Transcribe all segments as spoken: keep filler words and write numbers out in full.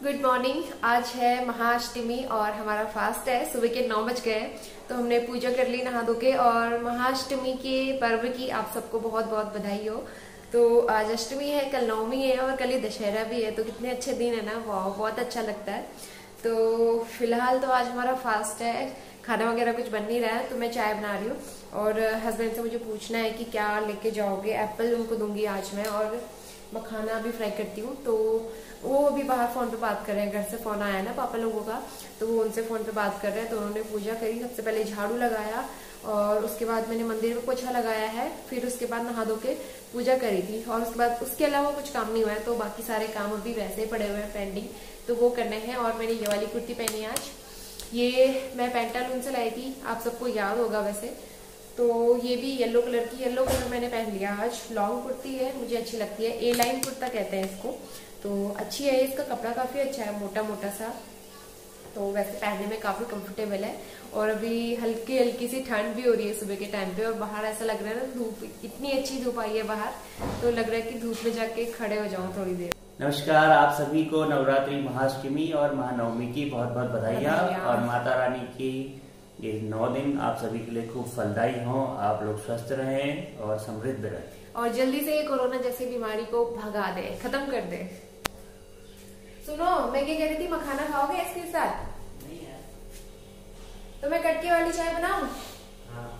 Good morning. आज है महाअष्टमी और हमारा फास्ट है। सुबह के नौ बज गए तो हमने पूजा कर ली नहा धो के। और महाअष्टमी के पर्व की आप सबको बहुत बहुत बधाई हो। तो आज अष्टमी है, कल नवमी है और कल ही दशहरा भी है। तो कितने अच्छे दिन है ना, वाह बहुत अच्छा लगता है। तो फिलहाल तो आज हमारा फास्ट है, खाना वगैरह कुछ बन नहीं रहा है तो मैं चाय बना रही हूँ। और हस्बैंड से मुझे पूछना है कि क्या लेके जाओगे। एप्पल उनको दूंगी आज मैं, और मखाना भी फ्राई करती हूँ। तो वो अभी बाहर फोन पे बात कर रहे हैं, घर से फोन आया ना पापा लोगों का, तो वो उनसे फोन पे बात कर रहे हैं। तो उन्होंने पूजा करी, सबसे पहले झाड़ू लगाया और उसके बाद मैंने मंदिर में पोछा लगाया है। फिर उसके बाद नहा धो के पूजा करी थी और उसके बाद उसके अलावा कुछ काम नहीं हुआ है। तो बाकी सारे काम अभी वैसे ही पड़े हुए हैं पेंडिंग, तो वो करने हैं। और मैंने ये वाली कुर्ती पहनी है आज, ये मैं पेंटालून से लाई थी, आप सबको याद होगा वैसे। तो ये भी येलो कलर की, येलो कलर मैंने पहन लिया आज। लॉन्ग कुर्ती है, मुझे अच्छी लगती है, ए लाइन कुर्ता कहते हैं इसको। तो अच्छी है, इसका कपड़ा काफी अच्छा है, मोटा मोटा सा। तो वैसे पहनने में काफी कंफर्टेबल है। और अभी हल्की हल्की सी ठंड भी हो रही है सुबह के टाइम पे, और बाहर ऐसा लग रहा है ना, धूप इतनी अच्छी धूप आई है बाहर, तो लग रहा है कि धूप में जाके खड़े हो जाऊं थोड़ी देर। नमस्कार, आप सभी को नवरात्रि, महाअष्टमी और महानवमी की बहुत बहुत बधाइयाँ। और माता रानी की ये नौ दिन आप सभी के लिए खूब फलदायी हों। आप लोग स्वस्थ रहें और समृद्ध रहें, और जल्दी से ये कोरोना जैसी बीमारी को भगा दे, खत्म कर दे। सुनो, मैं क्या कह रही थी, मखाना खाओगे इसके साथ? नहीं है तो मैं कटके वाली चाय बनाऊं? हाँ।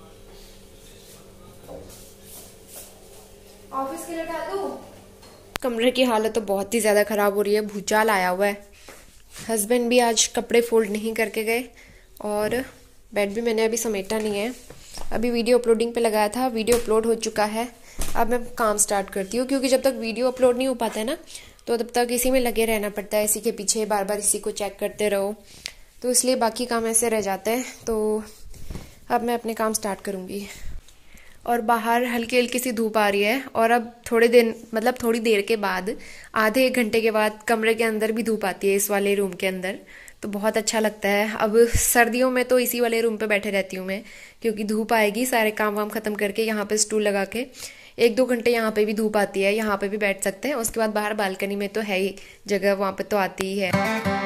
ऑफिस के लिए उठा दूं? कमरे की हालत तो बहुत ही ज्यादा खराब हो रही है, भूचाल आया हुआ है। हस्बैंड भी आज कपड़े फोल्ड नहीं करके गए और बेड भी मैंने अभी समेटा नहीं है। अभी वीडियो अपलोडिंग पे लगाया था, वीडियो अपलोड हो चुका है। अब मैं काम स्टार्ट करती हूँ, क्योंकि जब तक वीडियो अपलोड नहीं हो पाता है ना, तो तब तक इसी में लगे रहना पड़ता है, इसी के पीछे बार बार इसी को चेक करते रहो, तो इसलिए बाकी काम ऐसे रह जाते हैं। तो अब मैं अपने काम स्टार्ट करूँगी। और बाहर हल्की हल्की सी धूप आ रही है, और अब थोड़े दिन मतलब थोड़ी देर के बाद, आधे एक घंटे के बाद कमरे के अंदर भी धूप आती है, इस वाले रूम के अंदर। तो बहुत अच्छा लगता है। अब सर्दियों में तो इसी वाले रूम पे बैठे रहती हूँ मैं, क्योंकि धूप आएगी, सारे काम वाम खत्म करके यहाँ पे स्टूल लगा के एक दो घंटे यहाँ पे भी धूप आती है, यहाँ पे भी बैठ सकते हैं। उसके बाद बाहर बालकनी में तो है ही जगह, वहाँ पे तो आती ही है।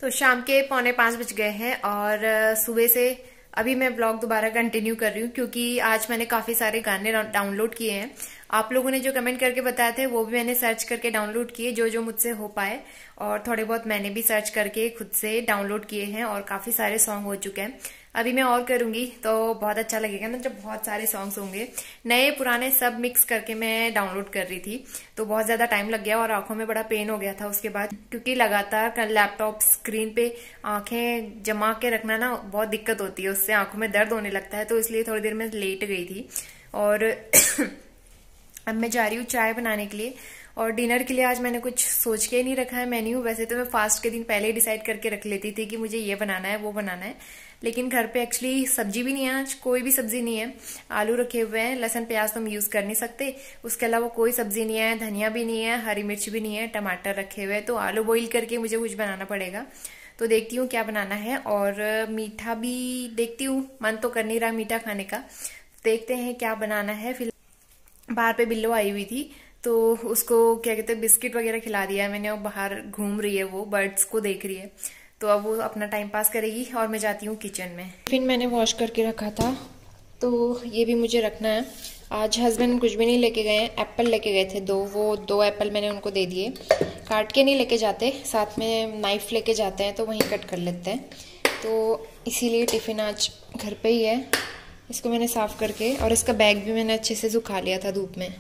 तो शाम के पौने पाँच बज गए हैं और सुबह से अभी मैं ब्लॉग दोबारा कंटिन्यू कर रही हूँ क्योंकि आज मैंने काफी सारे गाने डाउनलोड किए हैं। आप लोगों ने जो कमेंट करके बताए थे वो भी मैंने सर्च करके डाउनलोड किए, जो जो मुझसे हो पाए, और थोड़े बहुत मैंने भी सर्च करके खुद से डाउनलोड किए हैं और काफी सारे सॉन्ग हो चुके हैं। अभी मैं और करूंगी तो बहुत अच्छा लगेगा ना, जब बहुत सारे सॉन्ग्स होंगे, नए पुराने सब मिक्स करके मैं डाउनलोड कर रही थी। तो बहुत ज्यादा टाइम लग गया और आंखों में बड़ा पेन हो गया था उसके बाद, क्योंकि लगातार लैपटॉप स्क्रीन पे आंखें जमा के रखना ना बहुत दिक्कत होती है, उससे आंखों में दर्द होने लगता है। तो इसलिए थोड़ी देर में लेट गई थी और अब मैं जा रही हूँ चाय बनाने के लिए। और डिनर के लिए आज मैंने कुछ सोच के ही नहीं रखा है मेन्यू। वैसे तो मैं फास्ट के दिन पहले ही डिसाइड करके रख लेती थी कि मुझे ये बनाना है वो बनाना है, लेकिन घर पे एक्चुअली सब्जी भी नहीं है, आज कोई भी सब्जी नहीं है। आलू रखे हुए हैं, लहसुन प्याज तो हम यूज कर नहीं सकते, उसके अलावा कोई सब्जी नहीं है, धनिया भी नहीं है, हरी मिर्च भी नहीं है, टमाटर रखे हुए हैं। तो आलू बॉईल करके मुझे कुछ बनाना पड़ेगा, तो देखती हूँ क्या बनाना है। और मीठा भी देखती हूँ, मन तो कर नहीं रहा मीठा खाने का, देखते हैं क्या बनाना है। फिर बाहर पे बिल्लो आई हुई थी तो उसको क्या कहते हैं बिस्किट वगैरह खिला दिया है मैंने, और बाहर घूम रही है, वो बर्ड्स को देख रही है। तो अब वो अपना टाइम पास करेगी और मैं जाती हूँ किचन में। फिर मैंने वॉश करके रखा था तो ये भी मुझे रखना है। आज हस्बैंड कुछ भी नहीं लेके गए हैं, एप्पल लेके गए थे दो, वो दो एप्पल मैंने उनको दे दिए। काट के नहीं लेके जाते, साथ में नाइफ लेके जाते हैं तो वहीं कट कर लेते हैं। तो इसीलिए टिफिन आज घर पे ही है। इसको मैंने साफ करके, और इसका बैग भी मैंने अच्छे से सुखा लिया था धूप में।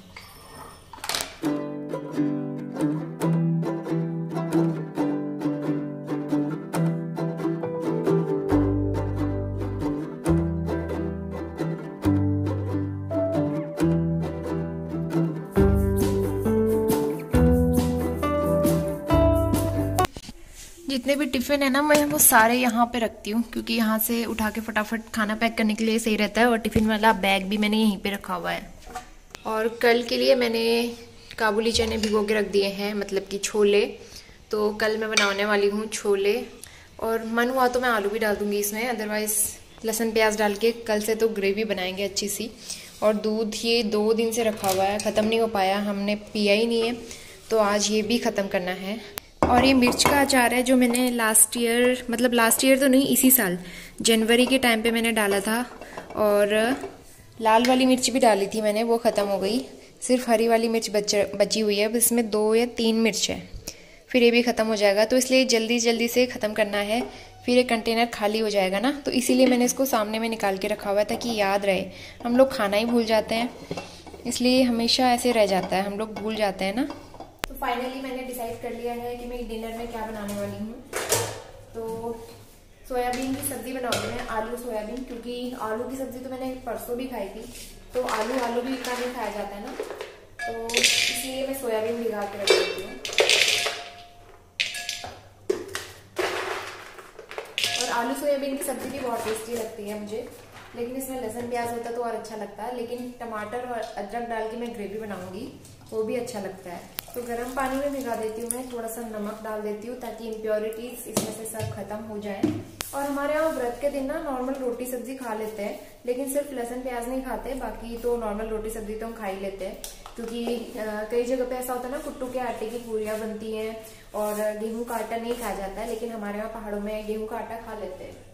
जितने भी टिफिन है ना मैं वो सारे यहाँ पे रखती हूँ, क्योंकि यहाँ से उठा के फटाफट खाना पैक करने के लिए सही रहता है। और टिफिन वाला बैग भी मैंने यहीं पे रखा हुआ है। और कल के लिए मैंने काबुली चने भिगो के रख दिए हैं, मतलब कि छोले। तो कल मैं बनाने वाली हूँ छोले, और मन हुआ तो मैं आलू भी डाल दूंगी इसमें, अदरवाइज लहसुन प्याज डाल के कल से तो ग्रेवी बनाएंगे अच्छी सी। और दूध ये दो दिन से रखा हुआ है, ख़त्म नहीं हो पाया, हमने पिया ही नहीं है, तो आज ये भी ख़त्म करना है। और ये मिर्च का अचार है जो मैंने लास्ट ईयर, मतलब लास्ट ईयर तो नहीं, इसी साल जनवरी के टाइम पे मैंने डाला था। और लाल वाली मिर्च भी डाली थी मैंने, वो ख़त्म हो गई, सिर्फ हरी वाली मिर्च बच बची हुई है। अब इसमें दो या तीन मिर्च है, फिर ये भी ख़त्म हो जाएगा। तो इसलिए जल्दी जल्दी से ख़त्म करना है, फिर ये कंटेनर खाली हो जाएगा ना। तो इसीलिए मैंने इसको सामने में निकाल के रखा हुआ है ताकि याद रहे। हम लोग खाना ही भूल जाते हैं, इसलिए हमेशा ऐसे रह जाता है, हम लोग भूल जाते हैं ना। तो फाइनली मैंने डिसाइड कर लिया है कि मैं डिनर में क्या बनाने वाली हूँ। तो सोयाबीन की सब्जी बनाऊंगी मैं, आलू सोयाबीन, क्योंकि आलू की सब्जी तो मैंने परसों भी खाई थी, तो आलू आलू भी इतना नहीं खाया जाता है ना, तो इसलिए मैं सोयाबीन भिगा के रख देती हूँ। और आलू सोयाबीन की सब्जी भी बहुत टेस्टी लगती है मुझे, लेकिन इसमें लहसुन प्याज होता तो और अच्छा लगता है। लेकिन टमाटर और अदरक डाल के मैं ग्रेवी बनाऊंगी, वो भी अच्छा लगता है। तो गर्म पानी में भिगा देती हूँ मैं, थोड़ा सा नमक डाल देती हूँ ताकि इम्प्योरिटीज इसमें से सब खत्म हो जाए। और हमारे यहाँ व्रत के दिन ना नॉर्मल रोटी सब्जी खा लेते हैं, लेकिन सिर्फ लहसुन प्याज नहीं खाते, बाकी तो नॉर्मल रोटी सब्जी तो हम खा ही लेते हैं। क्योंकि कई जगह पे ऐसा होता है ना, कुट्टू के आटे की पूरियां बनती हैं और गेहूं का आटा नहीं खाया जाता है, लेकिन हमारे यहाँ पहाड़ों में गेहूं का आटा खा लेते हैं।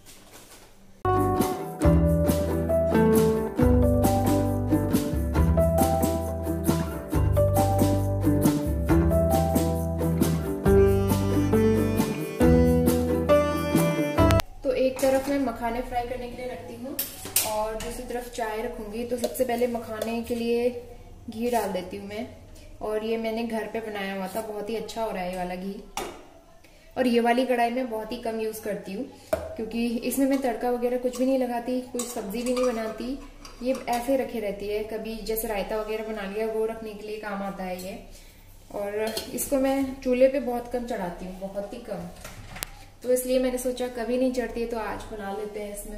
एक तरफ मैं मखाने फ्राई करने के लिए रखती हूँ और दूसरी तरफ चाय रखूंगी। तो सबसे पहले मखाने के लिए घी डाल देती हूँ मैं, और ये मैंने घर पे बनाया हुआ था, बहुत ही अच्छा हो रहा है ये वाला घी। और ये वाली कढ़ाई में बहुत ही कम यूज करती हूँ, क्योंकि इसमें मैं तड़का वगैरह कुछ भी नहीं लगाती, कोई सब्जी भी नहीं बनाती, ये ऐसे रखे रहती है। कभी जैसे रायता वगैरह बना लिया, वो रखने के लिए काम आता है ये। और इसको मैं चूल्हे पे बहुत कम चढ़ाती हूँ, बहुत ही कम, तो इसलिए मैंने सोचा कभी नहीं चढ़ती है तो आज बना लेते हैं इसमें।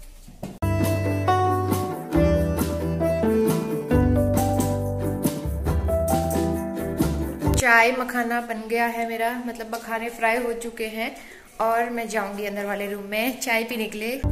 चाय मखाना बन गया है मेरा, मतलब मखाने फ्राई हो चुके हैं, और मैं जाऊंगी अंदर वाले रूम में चाय पीने के लिए।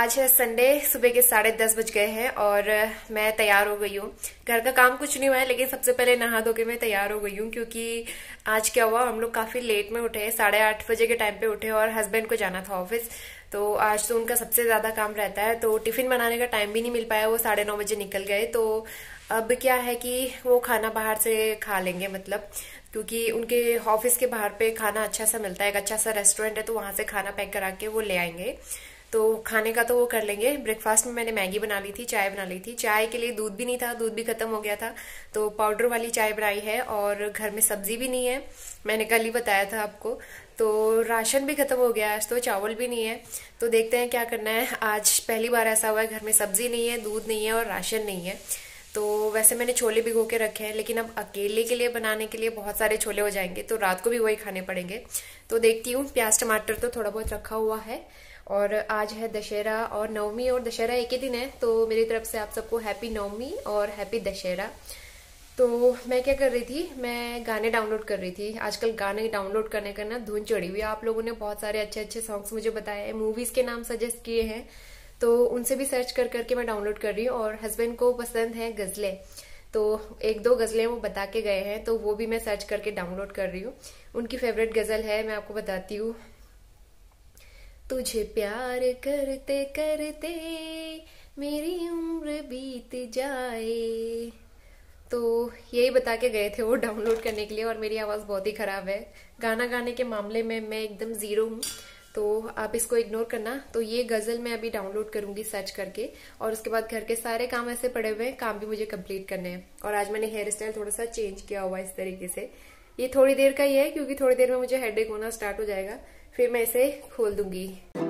आज है संडे, सुबह के साढ़े दस बज गए हैं और मैं तैयार हो गई हूँ। घर का काम कुछ नहीं हुआ है, लेकिन सबसे पहले नहा धो के मैं तैयार हो गई हूँ, क्योंकि आज क्या हुआ, हम लोग काफी लेट में उठे, साढ़े आठ बजे के टाइम पे उठे और हस्बैंड को जाना था ऑफिस। तो आज तो उनका सबसे ज्यादा काम रहता है, तो टिफिन बनाने का टाइम भी नहीं मिल पाया, वो साढ़े नौ बजे निकल गए। तो अब क्या है कि वो खाना बाहर से खा लेंगे, मतलब क्योंकि उनके ऑफिस के बाहर पे खाना अच्छा सा मिलता है, एक अच्छा सा रेस्टोरेंट है, तो वहां से खाना पैक करा के वो ले आएंगे। तो खाने का तो वो कर लेंगे। ब्रेकफास्ट में मैंने मैगी बना ली थी, चाय बना ली थी। चाय के लिए दूध भी नहीं था, दूध भी खत्म हो गया था, तो पाउडर वाली चाय बनाई है। और घर में सब्जी भी नहीं है, मैंने कल ही बताया था आपको। तो राशन भी खत्म हो गया आज, तो चावल भी नहीं है। तो देखते हैं क्या करना है। आज पहली बार ऐसा हुआ है, घर में सब्जी नहीं है, दूध नहीं है और राशन नहीं है। तो वैसे मैंने छोले भिगो के रखे हैं, लेकिन अब अकेले के लिए बनाने के लिए बहुत सारे छोले हो जाएंगे, तो रात को भी वही खाने पड़ेंगे। तो देखती हूँ। प्याज टमाटर तो थोड़ा बहुत रखा हुआ है। और आज है दशहरा, और नवमी और दशहरा एक ही दिन है, तो मेरी तरफ से आप सबको हैप्पी नवमी और हैप्पी दशहरा। तो मैं क्या कर रही थी, मैं गाने डाउनलोड कर रही थी। आजकल गाने डाउनलोड करने का ना धुन चढ़ी हुई है। आप लोगों ने बहुत सारे अच्छे अच्छे सॉन्ग्स मुझे बताए, मूवीज के नाम सजेस्ट किए हैं, तो उनसे भी सर्च कर करके मैं डाउनलोड कर रही हूँ। और हस्बैंड को पसंद है गजलें, तो एक दो गजलें वो बता के गए हैं, तो वो भी मैं सर्च करके डाउनलोड कर रही हूँ। उनकी फेवरेट गजल है, मैं आपको बताती हूँ। तुझे प्यार करते करते मेरी उम्र बीत जाए, तो यही बता के गए थे वो डाउनलोड करने के लिए। और मेरी आवाज बहुत ही खराब है, गाना गाने के मामले में मैं एकदम जीरो हूँ, तो आप इसको इग्नोर करना। तो ये गजल मैं अभी डाउनलोड करूंगी सर्च करके, और उसके बाद घर के सारे काम ऐसे पड़े हुए हैं, काम भी मुझे कंप्लीट करने हैं। और आज मैंने हेयर स्टाइल थोड़ा सा चेंज किया हुआ इस तरीके से। ये थोड़ी देर का ही है, क्योंकि थोड़ी देर में मुझे हेडेक होना स्टार्ट हो जाएगा, फिर मैं इसे खोल दूंगी।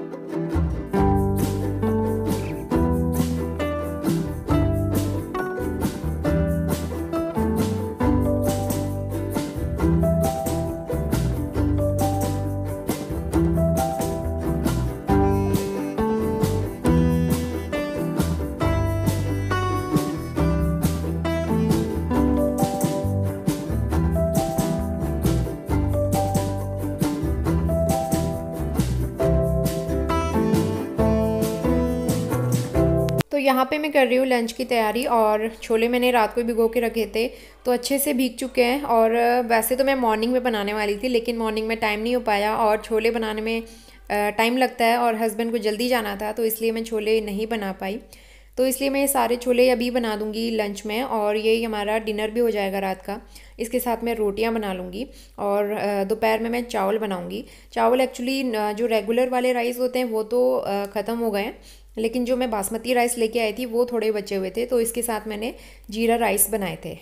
तो यहाँ पे मैं कर रही हूँ लंच की तैयारी, और छोले मैंने रात को भिगो के रखे थे, तो अच्छे से भीग चुके हैं। और वैसे तो मैं मॉर्निंग में बनाने वाली थी, लेकिन मॉर्निंग में टाइम नहीं हो पाया, और छोले बनाने में टाइम लगता है, और हस्बैंड को जल्दी जाना था, तो इसलिए मैं छोले नहीं बना पाई। तो इसलिए मैं ये सारे छोले अभी बना दूंगी लंच में, और यही हमारा डिनर भी हो जाएगा रात का। इसके साथ मैं रोटियां बना लूँगी, और दोपहर में मैं चावल बनाऊंगी। चावल एक्चुअली जो रेगुलर वाले राइस होते हैं वो तो ख़त्म हो गए हैं, लेकिन जो मैं बासमती राइस लेके आई थी वो थोड़े बचे हुए थे, तो इसके साथ मैंने जीरा राइस बनाए थे।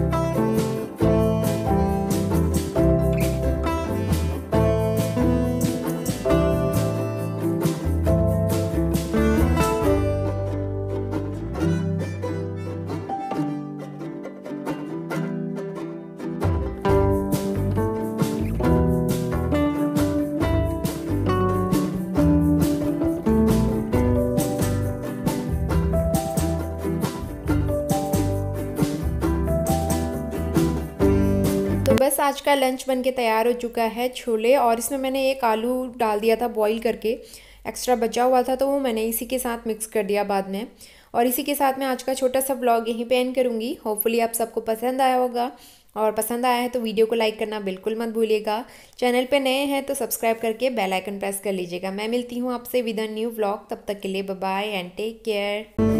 तो बस आज का लंच बन के तैयार हो चुका है, छोले, और इसमें मैंने एक आलू डाल दिया था बॉईल करके, एक्स्ट्रा बचा हुआ था, तो वो मैंने इसी के साथ मिक्स कर दिया बाद में। और इसी के साथ मैं आज का छोटा सा व्लॉग यहीं पे एंड करूँगी। होपफुली आप सबको पसंद आया होगा, और पसंद आया है तो वीडियो को लाइक करना बिल्कुल मत भूलिएगा। चैनल पे नए हैं तो सब्सक्राइब करके बेल आइकन प्रेस कर लीजिएगा। मैं मिलती हूँ आपसे विद अ न्यू व्लॉग, तब तक के लिए bye bye and take care.